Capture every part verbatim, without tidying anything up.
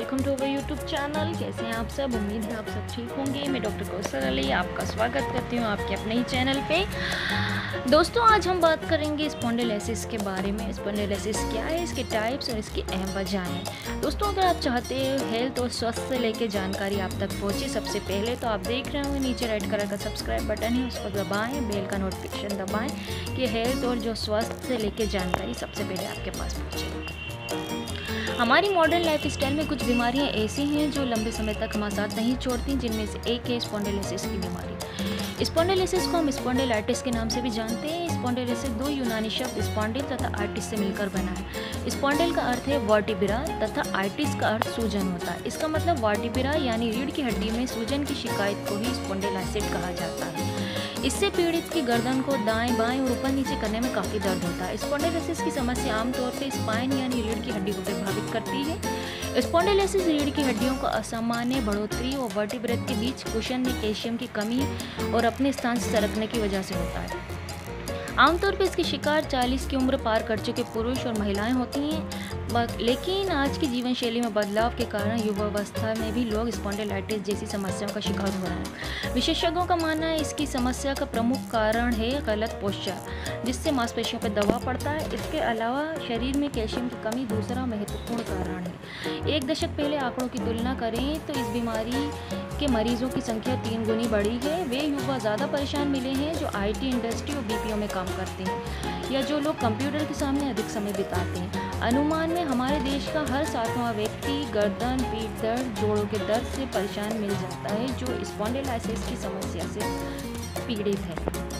Welcome to our YouTube channel. कैसे हैं आप सब? उम्मीद है आप सब ठीक होंगे। मैं डॉक्टर कौसर अली आपका स्वागत करती हूं आपके अपने ही चैनल पे। दोस्तों, आज हम बात करेंगे स्पॉन्डिलोलिसिस के बारे में। स्पॉन्डिलोलिसिस क्या है, इसके टाइप्स और इसकी अहम वजहें। दोस्तों, अगर आप चाहते हैं हेल्थ और स्वास्थ्य से लेकर जानकारी आप तक पहुँचे, सबसे पहले तो आप देख रहे होंगे नीचे रेड कलर का सब्सक्राइब बटन है, उसको दबाएँ, बेल का नोटिफिकेशन दबाएँ कि हेल्थ और जो स्वास्थ्य से लेकर जानकारी सबसे पहले आपके पास पहुँचे। हमारी मॉडर्न लाइफ स्टाइल में कुछ बीमारियां ऐसी हैं जो लंबे समय तक हमारे साथ नहीं छोड़ती, जिनमें से एक है स्पॉन्डिलोलिसिस की बीमारी। स्पॉन्डिलोलिसिस को हम स्पॉन्डिलाइटिस के नाम से भी जानते हैं। स्पॉन्डिलोलिसिस दो यूनानी शब्द स्पॉन्डिल तथा आर्टिस से मिलकर बना है। स्पॉन्डिल का अर्थ है वर्टिब्रा तथा आर्टिस का अर्थ सूजन होता है। इसका मतलब वर्टिब्रा यानी रीढ़ की हड्डी में सूजन की शिकायत को ही स्पॉन्डिलाइटिस कहा जाता है। इससे पीड़ित की गर्दन को दाएं बाएं और ऊपर नीचे करने में काफ़ी दर्द होता है। स्पॉन्डिलोलिसिस की समस्या आमतौर पर स्पाइन यानी रीढ़ की हड्डी को प्रभावित करती है। स्पॉन्डिलोलिसिस रीढ़ की हड्डियों का असामान्य बढ़ोतरी और वर्टिब्रा के बीच कुशन में कैल्शियम की कमी और अपने स्थान से सरकने की वजह से होता है। आमतौर पर इसके शिकार चालीस की उम्र पार कर चुके पुरुष और महिलाएं होती हैं, लेकिन आज की जीवन शैली में बदलाव के कारण युवावस्था में भी लोग स्पॉन्डिलाइटिस जैसी समस्याओं का शिकार हो रहे हैं। विशेषज्ञों का मानना है इसकी समस्या का प्रमुख कारण है गलत पोस्चर, जिससे मांसपेशियों पर दबाव पड़ता है। इसके अलावा शरीर में कैल्शियम की कमी दूसरा महत्वपूर्ण कारण है। एक दशक पहले आंकड़ों की तुलना करें तो इस बीमारी के मरीजों की संख्या तीन गुनी बढ़ी है। वे युवा ज़्यादा परेशान मिले हैं जो आईटी इंडस्ट्री और बीपीओ में काम करते हैं या जो लोग कंप्यूटर के सामने अधिक समय बिताते हैं। अनुमान में हमारे देश का हर सातवां व्यक्ति गर्दन, पीठ दर्द, जोड़ों के दर्द से परेशान मिल जाता है जो स्पॉन्डिलोलिसिस की समस्या से पीड़ित है।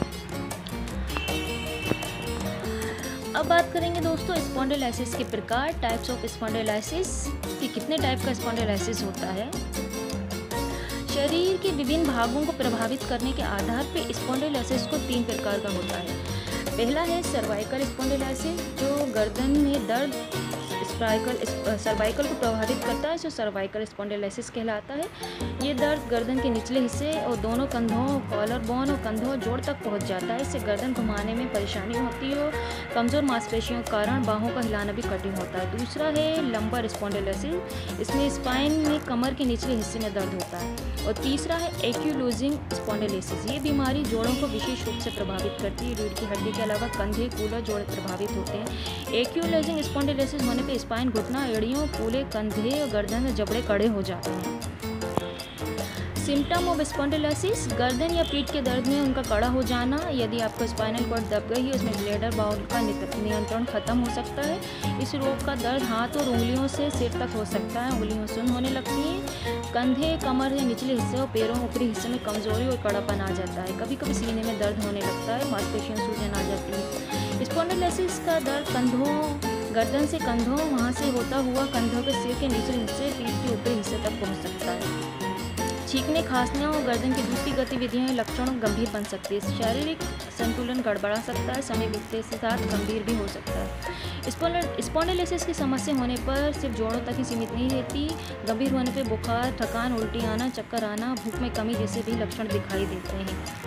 अब बात करेंगे दोस्तों स्पॉन्डिलोलिसिस के प्रकार, टाइप्स ऑफ स्पॉन्डिलोलिसिस कि कितने टाइप का स्पॉन्डिलोलिसिस होता है। शरीर के विभिन्न भागों को प्रभावित करने के आधार पर स्पॉन्डिलोलिसिस को तीन प्रकार का होता है। पहला है सर्वाइकल स्पॉन्डिलोलिसिस, जो गर्दन में दर्द सर्वाइकल सर्वाइकल को प्रभावित करता है, जो सर्वाइकल स्पॉन्डिलोलिसिस कहलाता है। ये दर्द गर्दन के निचले हिस्से और दोनों कंधों, कॉलर बोन और कंधों जोड़ तक पहुंच जाता है। इससे गर्दन घुमाने में परेशानी होती है और कमज़ोर मांसपेशियों के कारण बाहों का हिलाना भी कठिन होता है। दूसरा है लंबर स्पॉन्डिलोलिसिस, इसमें स्पाइन में कमर के निचले हिस्से में दर्द होता है। और तीसरा है एक्यूलोजिंग स्पॉन्डिलोलिसिस, ये बीमारी जोड़ों को विशेष रूप से प्रभावित करती है। रीढ़ की हड्डी के अलावा कंधे, कूल्हा, जोड़े प्रभावित होते हैं। एक्यूलोजिंग स्पॉन्डिलोलिसिस होने पर स्पाइन, घुटना, एड़ियों, कूल्हे, कंधे और गर्दन में जबड़े कड़े हो जाते हैं। सिम्टम ऑफ स्पॉन्डिलोलिसिस, गर्दन या पीठ के दर्द में उनका कड़ा हो जाना। यदि आपको स्पाइनल कॉर्ड दब गई है, उसमें ब्लैडर बाउल का नियंत्रण खत्म हो सकता है। इस रोग का दर्द हाथ और उंगलियों से सिर तक हो सकता है। उंगलियों सुन्न होने लगती हैं। कंधे, कमर के निचले हिस्से और पैरों ऊपरी हिस्से में कमजोरी और कड़ापन आ जाता है। कभी कभी सीने में दर्द होने लगता है। मांसपेशियों में सूजन आ जाती है। स्पॉन्डिलोलिसिस का दर्द कंधों, गर्दन से कंधों, वहाँ से होता हुआ कंधों के सिर के निचले हिस्से, पीठ के ऊपरी हिस्से तक पहुँच सकता है। छींकने, खांसने और गर्दन की दूसरी गतिविधियों या लक्षणों गंभीर बन सकती है। शारीरिक संतुलन गड़बड़ा सकता है। समय बीतने के साथ गंभीर भी हो सकता है। स्पॉन्डिलोलिसिस की समस्या होने पर सिर्फ जोड़ों तक ही सीमित नहीं रहती। गंभीर होने पर बुखार, थकान, उल्टी आना, चक्कर आना, भूख में कमी जैसे भी लक्षण दिखाई देते हैं।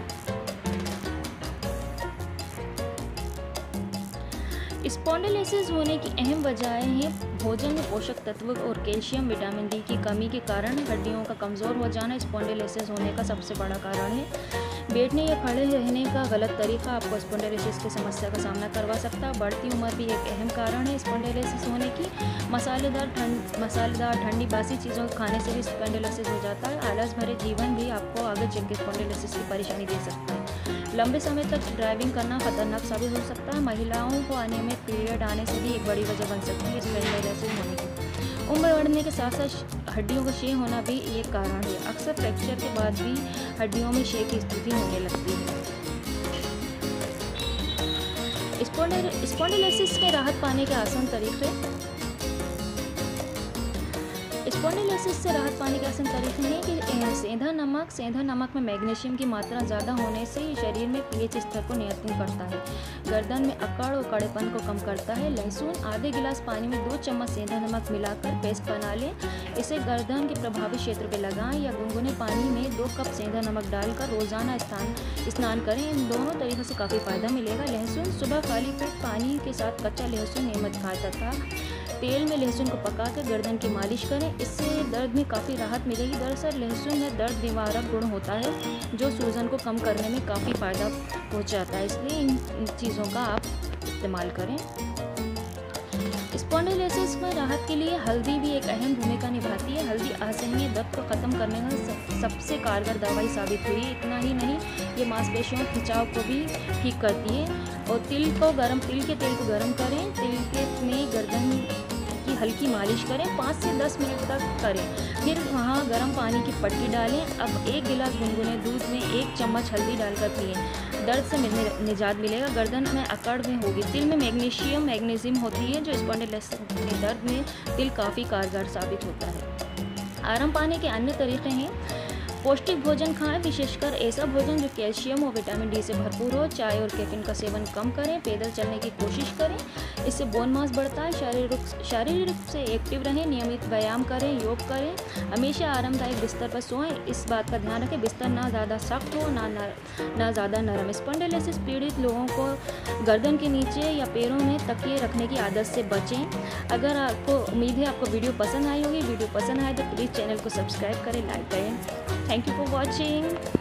स्पॉन्डिलोलिसिस होने की अहम वजहें हैं भोजन में पोषक तत्व और कैल्शियम, विटामिन डी की कमी के कारण हड्डियों का कमज़ोर हो जाना स्पॉन्डिलोलिसिस होने का सबसे बड़ा कारण है। बैठने या खड़े रहने का गलत तरीका आपको स्पॉन्डिलोलिसिस की समस्या का सामना करवा सकता है। बढ़ती उम्र भी एक अहम कारण है स्पॉन्डिलोलिसिस होने की। मसालेदार ठंड मसालेदार ठंडी बासी चीज़ों को खाने से भी स्पॉन्डिलोलिसिस हो जाता है। आलस भरे जीवन भी आपको आगे चल के स्पॉन्डिलोलिसिस की परेशानी दे सकता है। लंबे समय तक ड्राइविंग करना खतरनाक साबित हो सकता है। महिलाओं को अनियमित पीरियड आने से भी एक बड़ी वजह बन सकती है स्पॉन्डिलोलिसिस होने की। उम्र बढ़ने के साथ साथ हड्डियों का क्षय होना भी एक कारण है। अक्सर फ्रैक्चर के बाद भी हड्डियों में क्षय की स्थिति होने लगती है। स्पॉन्डिलोलिसिस में राहत पाने के आसान तरीके। स्पॉन्डिलोलिसिस से राहत पाने के आसान तरीके हैं कि सेंधा नमक सेंधा नमक में मैग्नीशियम की मात्रा ज़्यादा होने से शरीर में पीएच स्तर को नियंत्रित करता है। गर्दन में अकड़ और कड़ेपन को कम करता है। लहसुन, आधे गिलास पानी में दो चम्मच सेंधा नमक मिलाकर पेस्ट बना लें। इसे गर्दन के प्रभावित क्षेत्र पर लगाएं या गुनगुने पानी में दो कप सेंधा नमक डालकर रोजाना स्नान स्नान करें। इन दोनों तरीक़ों से काफ़ी फायदा मिलेगा। लहसुन, सुबह खाली पेट पानी के साथ कच्चा लहसुन नियमित खाएं तथा तेल में लहसुन को पका कर गर्दन की मालिश करें, इससे दर्द में काफ़ी राहत मिलेगी। दरअसल लहसुन में दर्द निवारक गुण होता है जो सूजन को कम करने में काफ़ी फ़ायदा पहुंचाता है, इसलिए इन, इन चीज़ों का आप इस्तेमाल करें। स्पॉन्डिलोसिस में राहत के लिए हल्दी भी एक अहम भूमिका निभाती है। हल्दी असहनीय दर्द को ख़त्म करने का सबसे कारगर दवाई साबित हुई है। इतना ही नहीं, ये मांसपेशियों खिंचाव को भी ठीक करती है। और तिल को गरम तिल के तेल को गर्म करें, तिल के में गर्दन की हल्की मालिश करें, पाँच से दस मिनट तक करें, फिर वहाँ गर्म पानी की पट्टी डालें। अब एक गिलास गुनगुने दूध में एक चम्मच हल्दी डालकर पिएं, दर्द से निजात मिलेगा, गर्दन में अकड़ में होगी। तिल में मैग्नीशियम मैग्नीशियम होती है जो स्पॉन्डिलोसिस के दर्द में तिल काफ़ी कारगर साबित होता है। आराम पाने के अन्य तरीके हैं, पौष्टिक भोजन खाएं, विशेषकर ऐसा भोजन जो कैल्शियम और विटामिन डी से भरपूर हो। चाय और कैफीन का सेवन कम करें, पैदल चलने की कोशिश करें, इससे बोन मास बढ़ता है। शारीरिक शारीरिक रूप से एक्टिव रहें, नियमित व्यायाम करें, योग करें, हमेशा आरामदायक बिस्तर पर सोएं। इस बात का ध्यान रखें बिस्तर ना ज़्यादा सख्त हो ना ना ज़्यादा नरम। स्पॉन्डिलोसिस पीड़ित लोगों को गर्दन के नीचे या पैरों में तकिए रखने की आदत से बचें। अगर आपको उम्मीद है आपको वीडियो पसंद आई होगी, वीडियो पसंद आए तो प्लीज़ चैनल को सब्सक्राइब करें, लाइक करें। Thank you for watching.